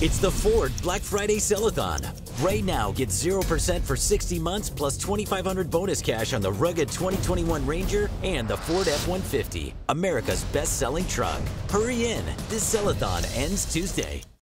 It's the Ford Black Friday Sell-a-thon. Right now, get 0% for 60 months plus $2,500 bonus cash on the rugged 2021 Ranger and the Ford F-150, America's best-selling truck. Hurry in. This sell-a-thon ends Tuesday.